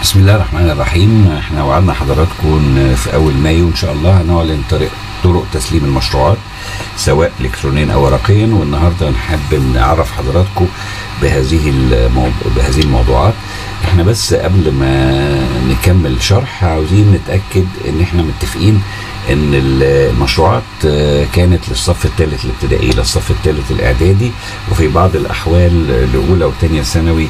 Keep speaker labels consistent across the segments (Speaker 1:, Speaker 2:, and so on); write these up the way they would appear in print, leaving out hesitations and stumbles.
Speaker 1: بسم الله الرحمن الرحيم. احنا وعدنا حضراتكم إن في اول مايو ان شاء الله هنعلن طرق تسليم المشروعات سواء الكترونيا او ورقيا، والنهارده نحب نعرف حضراتكم بهذه الموضوعات. احنا بس قبل ما نكمل شرح عاوزين نتاكد ان احنا متفقين ان المشروعات كانت للصف الثالث الابتدائي للصف الثالث الاعدادي، وفي بعض الاحوال لاولى وثانيه ثانوي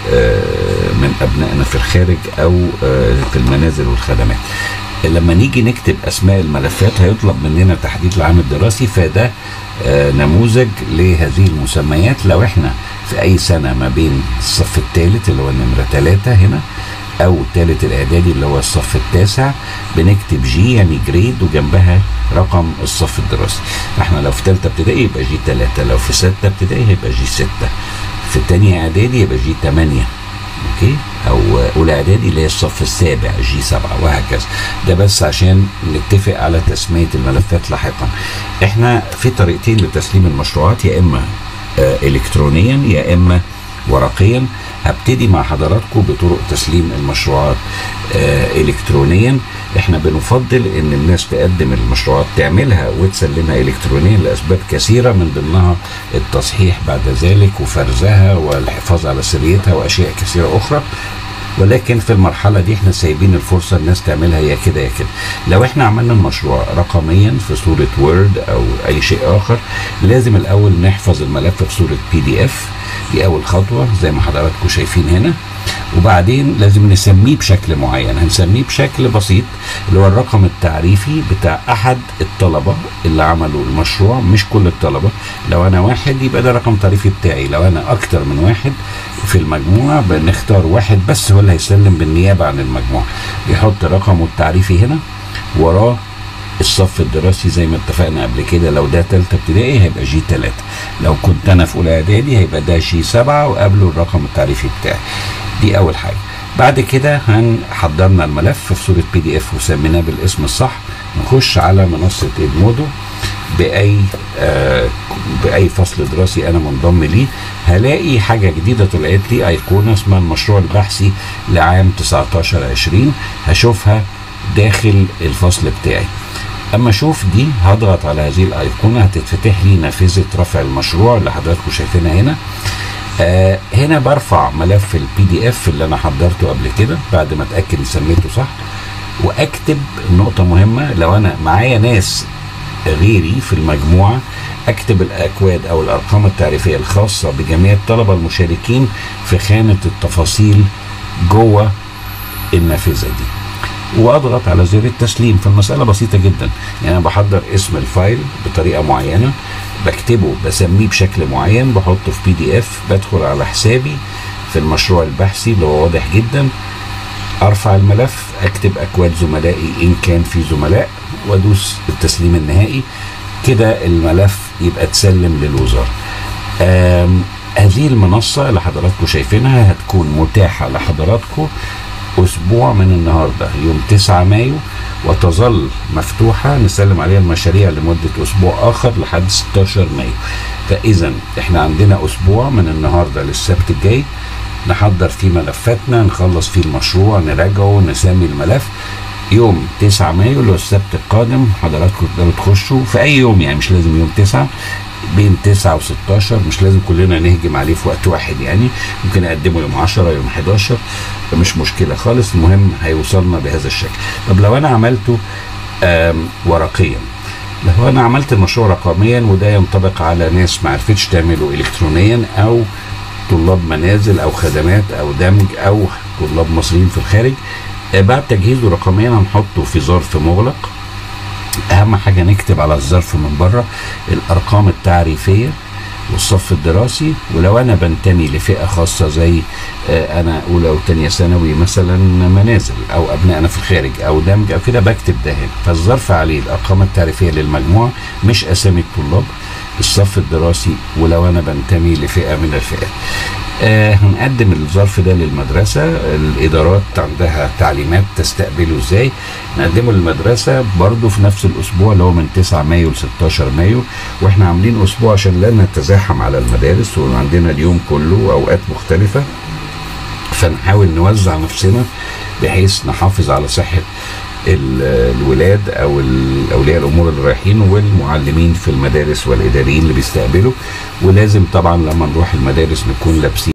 Speaker 1: من ابنائنا في الخارج او في المنازل والخدمات. لما نيجي نكتب اسماء الملفات هيطلب مننا تحديد العام الدراسي، فده نموذج لهذه المسميات. لو احنا في اي سنه ما بين الصف الثالث اللي هو النمره 3 هنا او الثالث الاعدادي اللي هو الصف التاسع بنكتب جي يعني جريد وجنبها رقم الصف الدراسي. احنا لو في ثالثه ابتدائي يبقى جي 3، لو في سته ابتدائي هيبقى جي 6، في ثانيه اعدادي يبقى جي 8، اوكي، او اولى اعدادي اللي هي الصف السابع جي 7 وهكذا. ده بس عشان نتفق على تسميه الملفات لاحقا. احنا في طريقتين لتسليم المشروعات، يا اما الكترونيا يا اما ورقيا. هبتدي مع حضراتكم بطرق تسليم المشروعات الكترونيا. احنا بنفضل ان الناس تقدم المشروعات تعملها وتسلمها الكترونيا لاسباب كثيره، من ضمنها التصحيح بعد ذلك وفرزها والحفاظ على سريتها واشياء كثيره اخرى. ولكن في المرحله دي احنا سايبين الفرصه الناس تعملها يا كده يا كده. لو احنا عملنا المشروع رقميا في صوره وورد او اي شيء اخر، لازم الاول نحفظ الملف في صوره PDF، دي اول خطوه زي ما حضراتكم شايفين هنا. وبعدين لازم نسميه بشكل معين، هنسميه بشكل بسيط اللي هو الرقم التعريفي بتاع احد الطلبه اللي عملوا المشروع، مش كل الطلبه. لو انا واحد يبقى ده رقم تعريفي بتاعي، لو انا اكتر من واحد في المجموعه بنختار واحد بس هو اللي هيسلم بالنيابه عن المجموعه، يحط رقمه التعريفي هنا وراه الصف الدراسي زي ما اتفقنا قبل كده. لو ده ثالثه ابتدائي هيبقى جي 3، لو كنت انا في اولى اعدادي هيبقى ده جي 7 وقبله الرقم التعريفي بتاعي. دي اول حاجه. بعد كده حضرنا الملف في صوره PDF وسميناه بالاسم الصح، نخش على منصه ادمودو باي فصل دراسي انا منضم ليه. هلاقي حاجه جديده طلعت لي، ايقونه اسمها المشروع البحثي لعام 19-20، هشوفها داخل الفصل بتاعي. اما اشوف دي هضغط على هذه الايقونه هتتفتح لي نافذه رفع المشروع اللي حضراتكم شايفينها هنا. هنا برفع ملف PDF اللي انا حضرته قبل كده بعد ما اتاكد ان سميته صح، واكتب نقطه مهمه. لو انا معايا ناس غيري في المجموعه اكتب الاكواد او الارقام التعريفيه الخاصه بجميع الطلبه المشاركين في خانه التفاصيل جوه النافذه دي، واضغط على زر التسليم. فالمساله بسيطه جدا، يعني انا بحضر اسم الفايل بطريقه معينه، بكتبه بسميه بشكل معين، بحطه في PDF، بدخل على حسابي في المشروع البحثي اللي هو واضح جدا، ارفع الملف، اكتب اكواد زملائي ان كان في زملاء، وادوس التسليم النهائي. كده الملف يبقى اتسلم للوزاره. هذه المنصه اللي حضراتكم شايفينها هتكون متاحه لحضراتكم اسبوع من النهارده يوم 9 مايو، وتظل مفتوحه نسلم عليها المشاريع لمده اسبوع اخر لحد 16 مايو. فاذا احنا عندنا اسبوع من النهارده للسبت الجاي نحضر فيه ملفاتنا، نخلص فيه المشروع، نراجعه، نسمي الملف. يوم 9 مايو اللي هو السبت القادم حضراتكم تقدروا تخشوا في اي يوم، يعني مش لازم يوم 9، بين 9 و16، مش لازم كلنا نهجم عليه في وقت واحد، يعني ممكن اقدمه يوم 10 يوم 11 مش مشكله خالص، المهم هيوصلنا بهذا الشكل. طب لو انا عملته ورقيا، لو انا عملت المشروع رقميا، وده ينطبق على ناس ما عرفتش تعمله الكترونيا او طلاب منازل او خدمات او دمج او طلاب مصريين في الخارج، بعد تجهيزه رقميا هنحطه في ظرف مغلق. اهم حاجه نكتب على الظرف من بره الارقام التعريفيه والصف الدراسي. ولو انا بنتمي لفئه خاصه زي انا اولى وثانيه ثانوي مثلا منازل او ابنائنا في الخارج او دمج او كده، بكتب ده هنا. فالظرف عليه الارقام التعريفيه للمجموعه مش اسامي الطلاب، الصف الدراسي، ولو انا بنتمي لفئه من الفئات. هنقدم الظرف ده للمدرسة، الإدارات عندها تعليمات تستقبله ازاي. نقدمه للمدرسة برضو في نفس الأسبوع اللي هو من 9 مايو ل 16 مايو، واحنا عاملين أسبوع عشان لا نتزاحم على المدارس وعندنا اليوم كله أوقات مختلفة، فنحاول نوزع نفسنا بحيث نحافظ على صحة الولاد او اولياء الامور اللي رايحين والمعلمين في المدارس والاداريين اللي بيستقبلوا. ولازم طبعا لما نروح المدارس نكون لابسين